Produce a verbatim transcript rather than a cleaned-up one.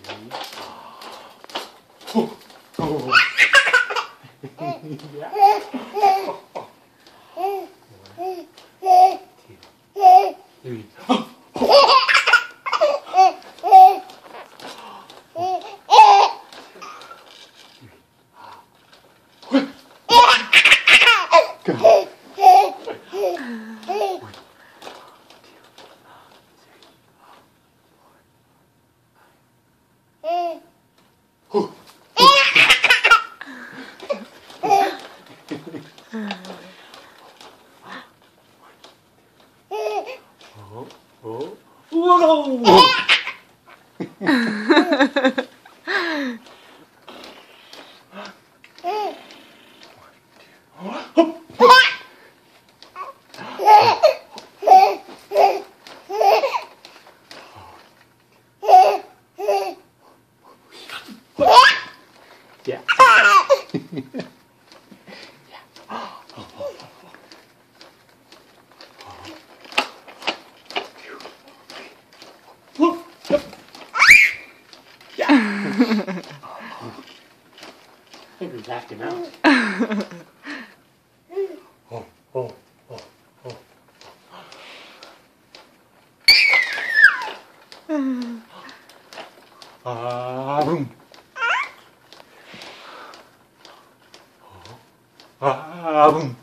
Oh. Oh. Yeah. Three. Oh. Go. Oh. Oh. Whoa. Yeah. Yeah. I think we backed him out. Oh, oh, oh, oh. Ah, boom. Ah, boom.